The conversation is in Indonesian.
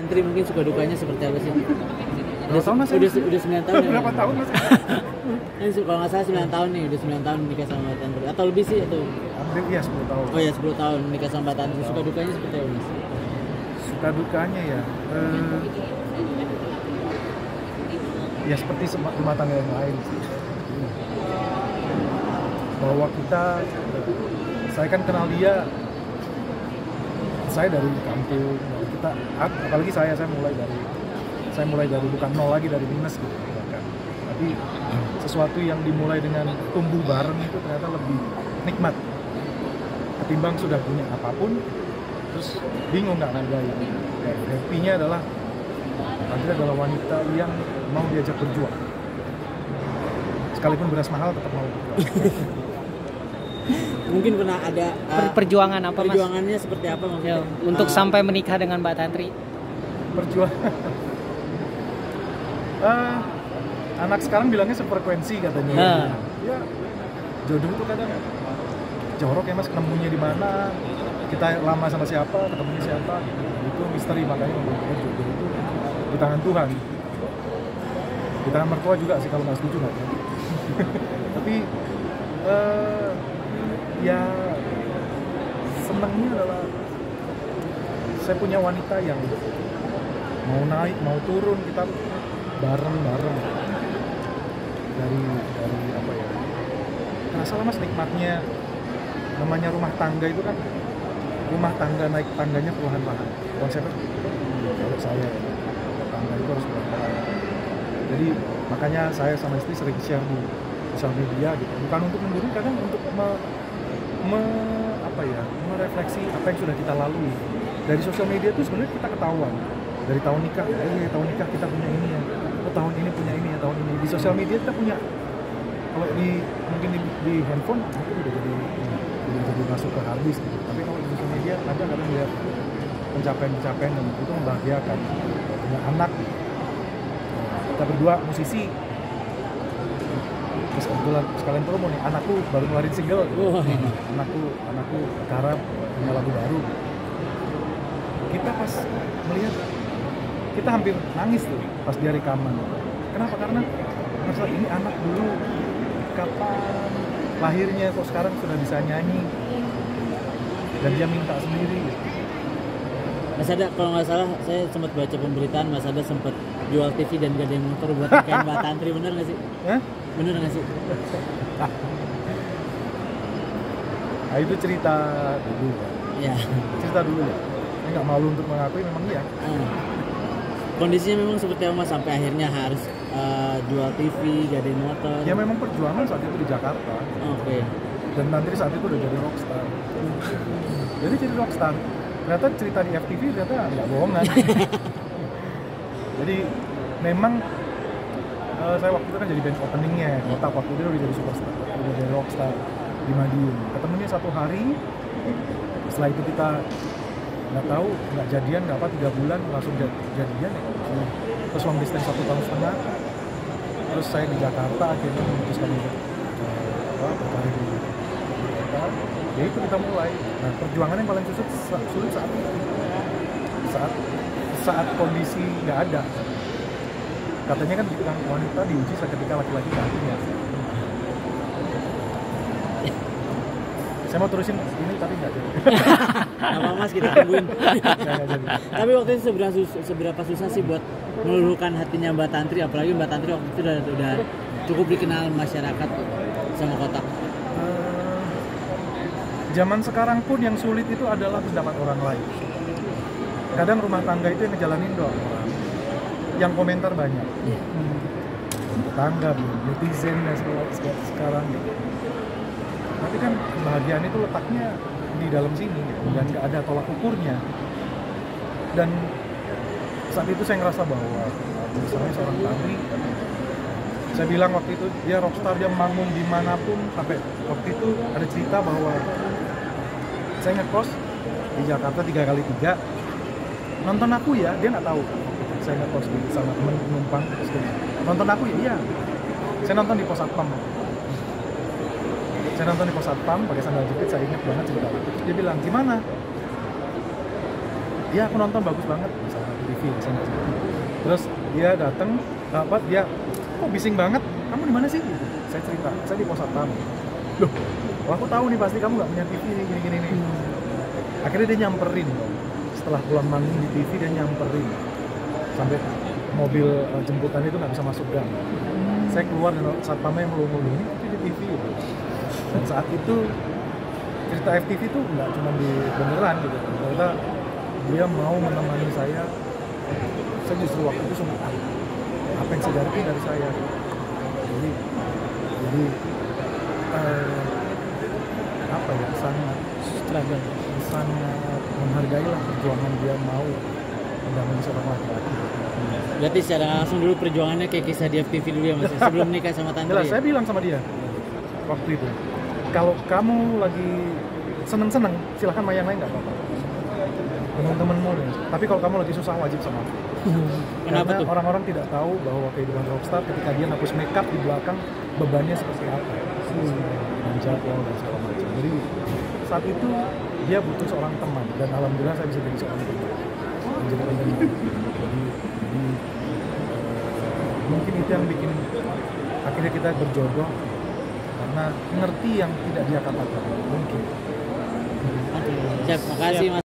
Tantri, mungkin suka dukanya seperti apa sih? Berapa tahun mas? Udah 9 tahun ya? Berapa tahun mas? Ini kalau nggak salah 9 tahun nih, udah 9 tahun nikah sama Mbak Tantri. Atau lebih sih itu? Hampir iya 10 tahun. Oh ya 10 tahun nikah sama Mbak Tantri. Suka dukanya seperti apa mas? Suka dukanya ya, ya seperti rumah tangga yang lain sih. Bahwa saya kan kenal dia, saya dari kampung, kita apalagi saya mulai dari bukan nol lagi, dari minus gitu bahkan. Tapi sesuatu yang dimulai dengan tumbuh bareng itu ternyata lebih nikmat ketimbang sudah punya apapun terus bingung nggak ngargain. Happy-nya adalah Tantri adalah wanita yang mau diajak berjuang, sekalipun beras mahal tetap mau berjuang. Mungkin pernah ada perjuangan apa mas? Perjuangannya seperti apa maksudnya? Untuk sampai menikah dengan Mbak Tantri. Perjuangan. Anak sekarang bilangnya sefrekuensi katanya. Ya jodoh itu kadang jorok ya mas, ketemunya di mana, kita lama sama siapa, ketemunya siapa, itu misteri. Makanya menurut jodoh itu di tangan Tuhan, di tangan mertua juga sih kalau nggak setuju nggak ya. Tapi ya senangnya adalah saya punya wanita yang mau naik mau turun kita bareng-bareng dari apa ya, terasa lah mas nikmatnya. Namanya rumah tangga itu kan, rumah tangga naik tangganya perlahan-lahan konsepnya. Kalau saya rumah tangga itu harus perlahan-lahan, jadi makanya saya sama istri sering share di sosial media gitu, bukan untuk menggurui, kadang untuk merefleksi apa yang sudah kita lalui. Dari sosial media itu sebenarnya kita ketahuan dari tahun nikah, tahun nikah kita punya ini ya, tahun ini punya ini ya, tahun ini di sosial media kita punya. Kalau mungkin di handphone itu udah jadi masuk ke harddisk gitu. Tapi kalau di sosial media kadang lihat pencapaian dan itu membahagiakan. Punya anak, kita berdua musisi. Terus kebetulan sekalian promo nih, anakku baru ngeluarin single. Anakku Kara punya lagu baru. Kita pas melihat, kita hampir nangis tuh pas dia rekaman. Kenapa? Karena masalah ini anak dulu kapan lahirnya kok sekarang sudah bisa nyanyi dan dia minta sendiri. Mas Ada, kalau nggak salah saya sempat baca pemberitaan Mas Ada sempat jual TV dan gading motor buat nikahin Mbak Tantri, bener nggak sih? Bener nggak sih? Nah itu cerita dulu. Ya. Cerita dulu ya. Ini nggak malu untuk mengakui, memang iya. Kondisinya memang seperti apa mas sampai akhirnya harus jual TV, gading motor? Ya memang perjuangan saat itu di Jakarta. Oke. Dan Tantri saat itu udah jadi rockstar. Jadi rockstar. Ternyata cerita di FTV ternyata nggak bohongan. Jadi memang saya waktu itu kan jadi band openingnya, kotak waktu itu udah jadi superstar, udah jadi rockstar di Madiun. Ketemunya satu hari, setelah itu kita nggak tahu, nggak jadian, nggak apa, 3 bulan langsung jadian ya. Terus long distance 1,5 tahun. Terus saya di Jakarta akhirnya memutuskan untuk berkarir di Jakarta. Ya itu kita mulai. Nah perjuangan yang paling sulit saat itu, saat kondisi nggak ada. Katanya kan gitu kan, wanita diuji ketika laki-laki nggak punya. Saya mau terusin ini tapi nggak jadi. Apa mas, kita tungguin. Tapi waktu itu seberapa susah sih buat meluluhkan hatinya Mbak Tantri, apalagi Mbak Tantri waktu itu udah cukup dikenal masyarakat sama kotak. Zaman sekarang pun yang sulit itu adalah pendapat orang lain. Kadang rumah tangga itu yang ngejalanin doang orang, yang komentar banyak. Tetangga, netizen dan sekarang gitu. Tapi kan kebahagiaan itu letaknya di dalam sini dan nggak ada tolak ukurnya. Dan saat itu saya ngerasa bahwa misalnya seorang Tantri, saya bilang waktu itu dia rockstar, dia manggung dimanapun. Sampai waktu itu ada cerita bahwa saya ngekos di Jakarta 3x3, nonton aku ya, dia nggak tahu saya ngekos di sama temen penumpang. Nonton aku ya, iya. Saya nonton di pos satpam. Saya nonton di pos satpam pakai sandal jepit, saya ingat banget cerita itu. Dia bilang, gimana? Ya aku nonton bagus banget misalnya. TV di sana. Terus dia datang, dia kok bising banget, kamu di mana sih? Gitu. Saya cerita, saya di pos satpam. Loh, aku tahu nih pasti kamu nggak punya TV nih, gini nih. Akhirnya dia nyamperin, setelah pulang manggung di TV dia nyamperin sampai mobil jemputan itu nggak bisa masuk gang. Saya keluar dan satpamnya melulu-mulu ini di TV gitu. Dan saat itu cerita FTV itu nggak cuma di beneran gitu, ternyata dia mau menemani saya justru waktu itu semua apa yang saya dapetin dari saya. Jadi apa ya, sangat menghargai lah perjuangan dia mau mendampingi seorang laki-laki. Berarti secara langsung dulu perjuangannya kayak kisah di FTV dulu ya Mas, sebelum nikah sama Tantri. Jelas, ya? saya bilang sama dia waktu itu, kalau kamu lagi seneng-seneng silahkan main yang lain nggak apa-apa, teman-temanmu deh. Tapi kalau kamu lagi susah wajib sama aku. Kenapa Karena tuh? orang-orang tidak tahu bahwa kehidupan rockstar ketika dia hapus makeup di belakang bebannya seperti apa, dan jadwal dan segala macam. Jadi saat itu dia butuh seorang teman, dan alhamdulillah saya bisa jadi seorang teman, menjadi pendengar. Jadi mungkin itu yang bikin akhirnya kita berjodoh, karena ngerti yang tidak dia katakan mungkin. Oke, siap, makasih Mas.